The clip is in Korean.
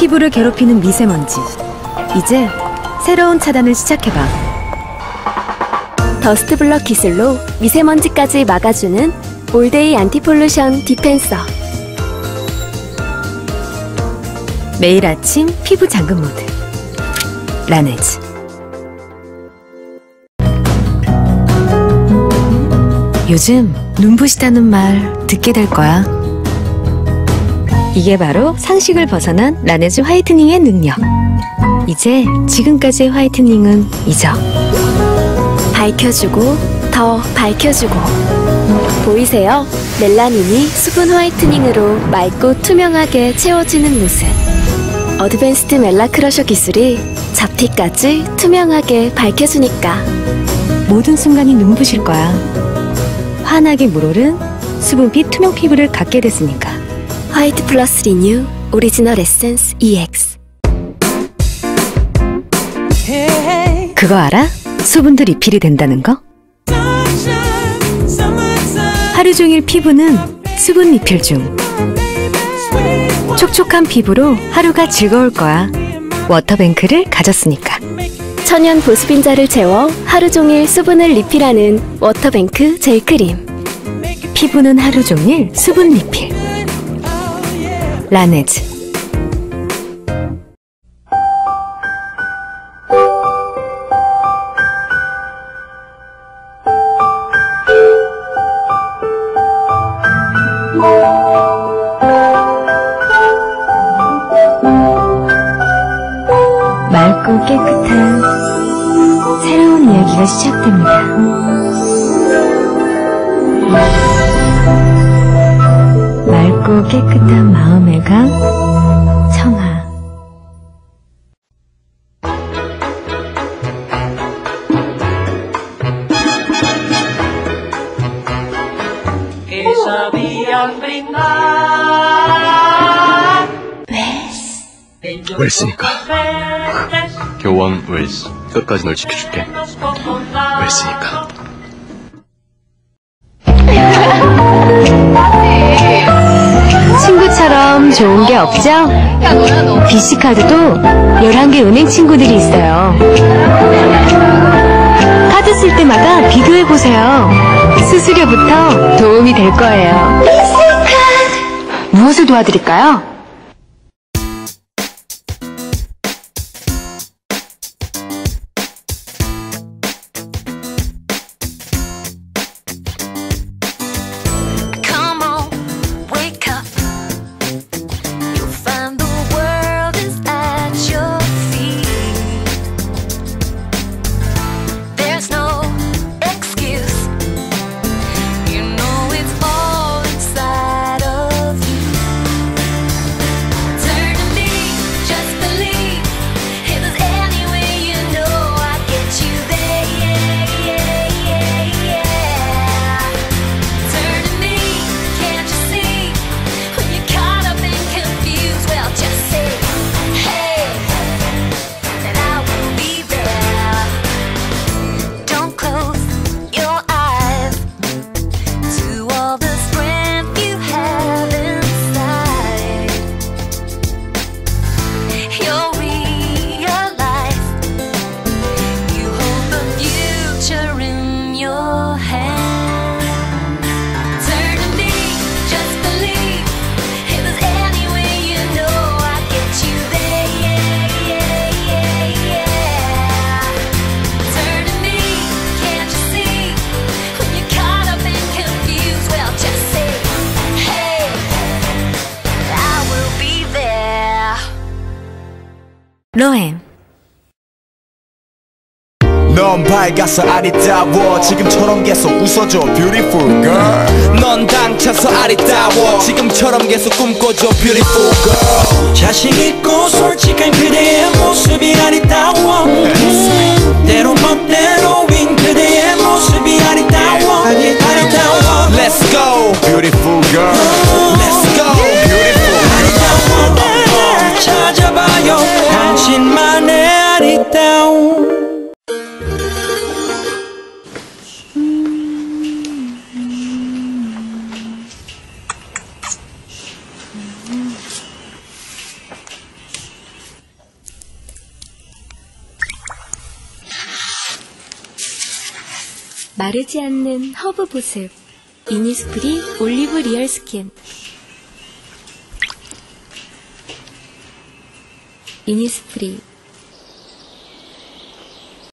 피부를 괴롭히는 미세먼지. 이제 새로운 차단을 시작해봐. 더스트 블럭 기술로 미세먼지까지 막아주는 올데이 안티폴루션 디펜서. 매일 아침 피부 잠금 모드. 라네즈. 요즘 눈부시다는 말 듣게 될 거야. 이게 바로 상식을 벗어난 라네즈 화이트닝의 능력. 이제 지금까지의 화이트닝은 잊어. 밝혀주고 더 밝혀주고. 보이세요? 멜라닌이 수분 화이트닝으로 맑고 투명하게 채워지는 모습. 어드밴스드 멜라크러셔 기술이 잡티까지 투명하게 밝혀주니까 모든 순간이 눈부실 거야. 환하게 물오른 수분빛 투명 피부를 갖게 됐으니까. 화이트 플러스 리뉴 오리지널 에센스 EX. 그거 알아? 수분도 리필이 된다는 거? 하루 종일 피부는 수분 리필 중. 촉촉한 피부로 하루가 즐거울 거야. 워터뱅크를 가졌으니까. 천연 보습인자를 채워 하루 종일 수분을 리필하는 워터뱅크 젤크림. 피부는 하루 종일 수분 리필. 라네즈. 맑고 깨끗한 새로운 이야기가 시작됩니다. 맑고 깨끗한 마음의 강 청아. 웰스니까. 교원 웰스. 끝까지 널 지켜줄게. 웰스니까. 친구처럼 좋은 게 없죠? BC카드도 11개 은행 친구들이 있어요. 카드 쓸 때마다 비교해보세요. 수수료부터 도움이 될 거예요. BC카드! 무엇을 도와드릴까요? 로엠. 넌 밝아서 아리따워 지금처럼 계속 웃어줘 beautiful girl. 넌 당차서 아리따워 지금처럼 계속 꿈꿔줘 beautiful girl. 자신있고 솔직한 그대의 모습이 아리따워. 때론 멋대로인 그대의 모습이 아리따워. 아리따워. Let's go beautiful girl. Let's go beautiful 아리따워 나를 찾아봐요. 당신만의 아리따움. 마르지 않는 허브 보습 이니스프리 올리브 리얼 스킨. 이니스프리